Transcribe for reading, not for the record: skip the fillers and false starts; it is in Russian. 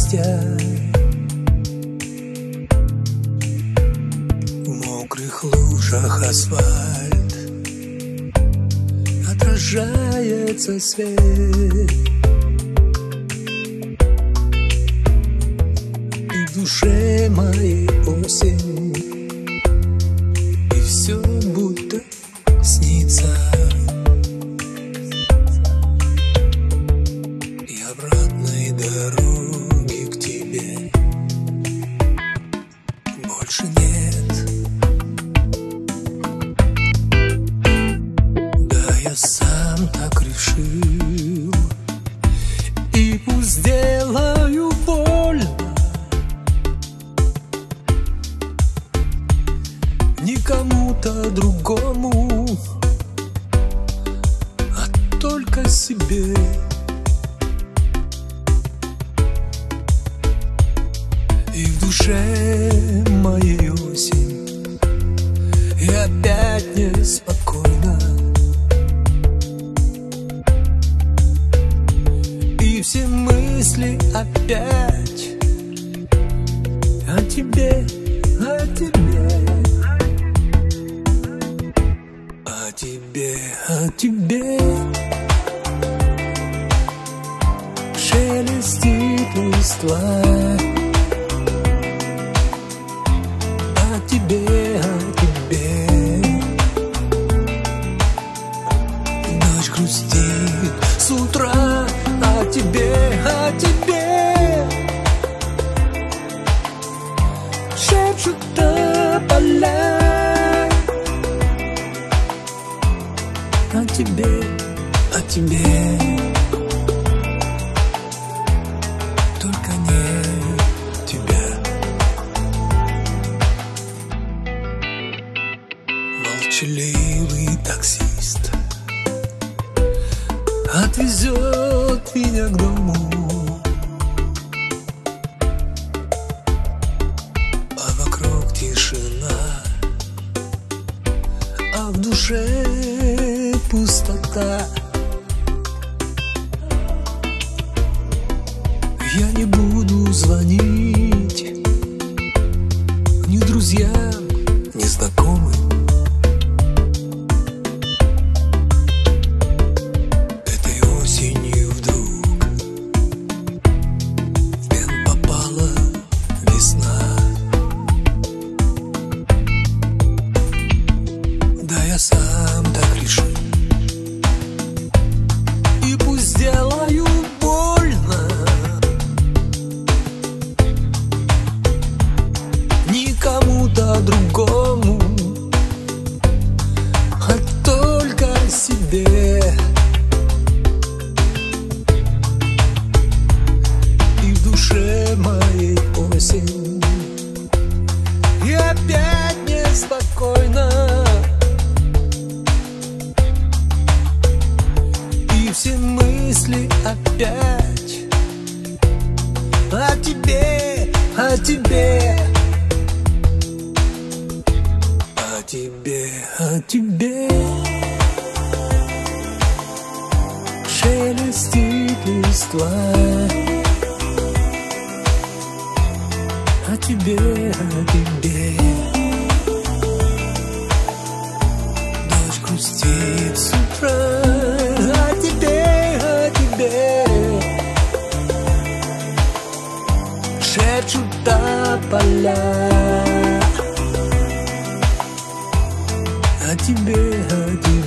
новостях. В мокрых лужах асфальт, отражается свет, и в душе моей осень, и все будто снится. И обратной дороги к тебе больше нет. Да, я сам так решил, и пусть сделаю больно не кому-то другому, а только себе. И в душе моей осень, и опять неспокойно, и все мысли опять о тебе, о тебе, о тебе, о тебе. Шелестит листва, о тебе, о тебе. Ночь грустит с утра, о тебе, о тебе. Шепчут тополя, о тебе, о тебе. Только не тебя. Молчаливый таксист отвезет меня к дому, а вокруг тишина, а в душе пустота. Я не буду звонить ни друзьям, ни знакомым. Этой осенью вдруг в плен попала весна. Да, я сам так решил, и пусть сделаю больно кому-то другому, а только себе. И в душе моей осень, и опять неспокойно, и все мысли опять о тебе, о тебе. О тебе, о тебе. Шелестит листва, о тебе, о тебе. Ночь грустит с утра, о тебе, о тебе. Шепчут тополя, о тебе, о тебе.